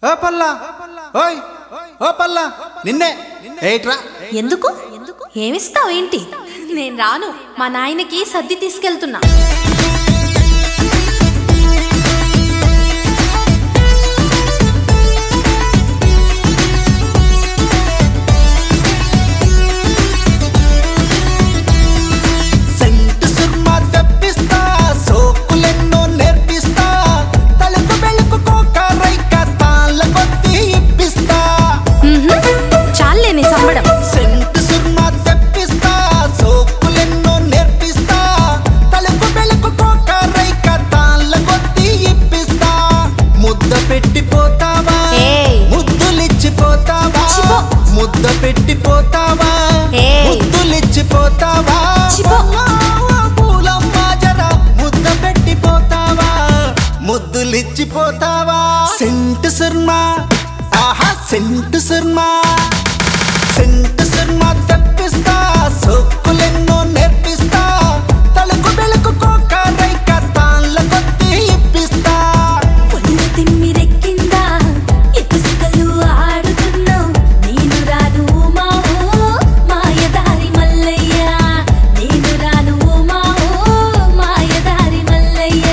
ఓ పల్లా ఓయ్ ఓ పల్లా నిన్నే ఏట్రా ఎందుకు ఏమిస్తావు ఏంటి? నేను రాను, మా నాయనకి సర్ది తీసుకెళ్తున్నా. ముద్దులిచ్చిపోతావా సెంటు సుర్మా ఆహా సెంటు సుర్మా సెంటు సుర్మా తెప్పిస్తా సోకులెన్నో నేర్పిస్తా తలకు బెలకు కోక రైక తాన్ల కొత్తి ఇప్పిస్తా ఒళ్ళు తిమ్మిరెక్కిందా ఎకుసుకలు ఆడుతున్నావు నేను రాను మావో మాయదారి మల్లయ్య నేను రాను మావో మాయదారి మల్లయ్య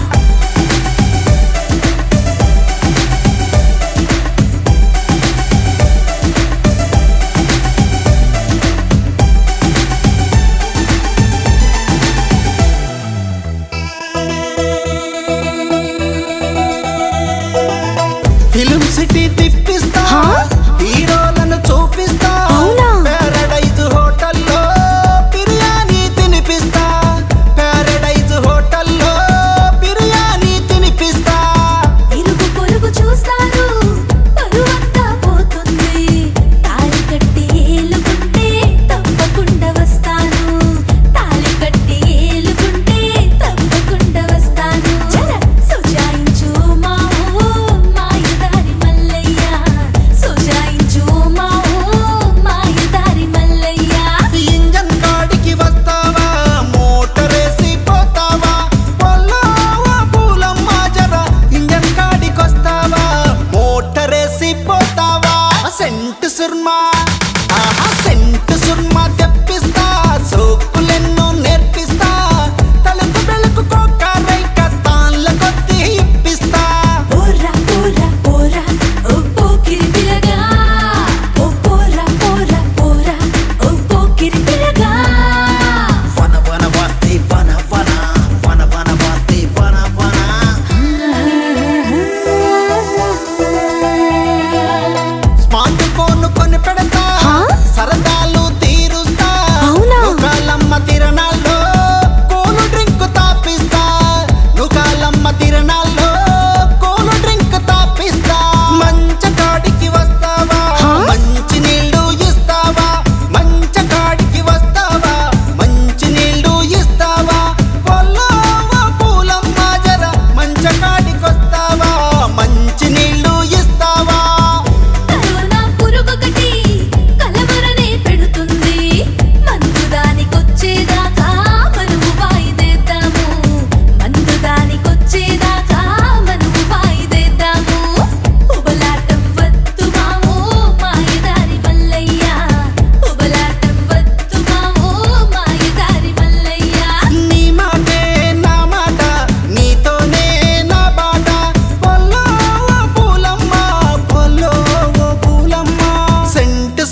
ఫిల్మ్ సిటీ తిప్పిస్తా హీరోలను చూపిస్తా ప్యారడైజ్ హోటల్లో బిర్యానీ తినిపిస్తా ప్యారడైజ్ హోటల్లో బిర్యానీ తినిపిస్తా ఇరుగు పొరుగు చూస్తారు పరువంతా పోతుంది తాళి కట్టి ఏలుకుంటే తప్పకుండా వస్తాను తాళి కట్టి ఏలుకుంటే తప్పకుండా వస్తాను సుజాయించు మావో మాయదారి మల్లయ్య సుజాయించు మావో మాయదారి మల్లయ్య ఇంజన్ కాడికి వస్తావా మోటరేసి పోతావా పొల్లో పూలమ్మ జర ఇంజన్ కాడికి వస్తావా మోటరేసి పోతావా సెంటు సుర్మా ఆహా సెంటు సుర్మా తెప్పిస్తా సోకులెన్నో నేర్పిస్తా తలకు బెలకు కోక రైక తాన్ల కొత్తి ఇప్పిస్తా పోరా పోరా పోరా ఓ పోకిరి పిల్లగా ఓ పోరా పోరా పోరా ఓ పోకిరి పిల్లగా వన వన వాస్తే వన వన వన వన వాస్తే వన వన స్మార్ట్ ఫోన్ కొని పెడతా సరదాలు తీరుస్తా నుకాలమ్మ తిరణాల్లో కూల్ డ్రింక్ తాపిస్తా నుకాలమ్మ తిరణాల్లో కూల్ డ్రింక్ తాపిస్తా మంచ కాడికి వస్తావా మంచి నీళ్లు ఇస్తావా మంచ కాడికి వస్తావా మంచి నీళ్లు ఇస్తావా పొల్లో పూలమ్మ జర మంచ కాడికి వస్తావా మంచి నీళ్లు ఇస్తావా కరోనా పురుగొకటి కలవరనే పెడుతుంది మందు దానికొచ్చేదాకా మనము వాయిదేద్దాము మందు దానికొచ్చేదాకా మనము వాయిదేద్దాము ఉబలాటం వద్దు మావో మాయదారి మల్లయ్య ఉబలాటం వద్దు మావో మాయదారి మల్లయ్య నీ మాటే నా మాట నీతోనే నా బాట పొల్లో పూలమ్మ పొల్లో పూలమ్మ సెంటు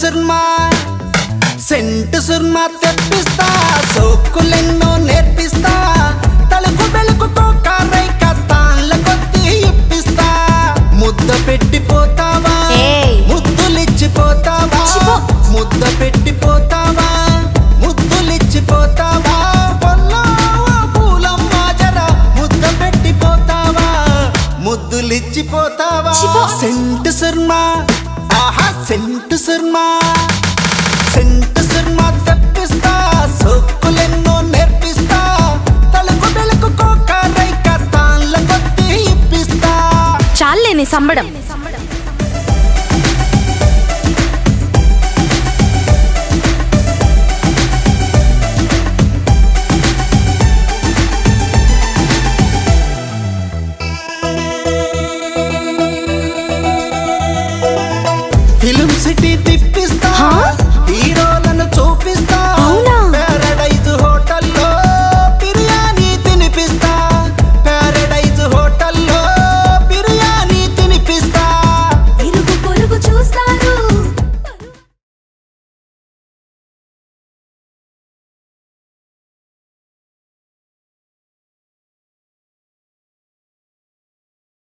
సుర్మా తెప్పిస్తా సోకులెన్నో నేర్పిస్తా తలకు బెలకు కోక రైక తాన్ల కొత్తి ఇప్పిస్తా ముద్ద పెట్టిపోతావా ముద్దులిచ్చిపోతావా ముద్ద పెట్టిపోతావా ముద్దులిచ్చిపోతావా పొల్లో పూలమ్మ జర ముద్ద పెట్టిపోతావా ముద్దులిచ్చిపోతావా సెంటు సుర్మా ఆహా సెంటు సుర్మా సెంటు సుర్మా తెప్పిస్తా సోకులెన్నో నేర్పిస్తా తలకు బెలకు కోక రైక తాన్ల కొత్తి ఇప్పిస్తా చాలే నీ సంబడం.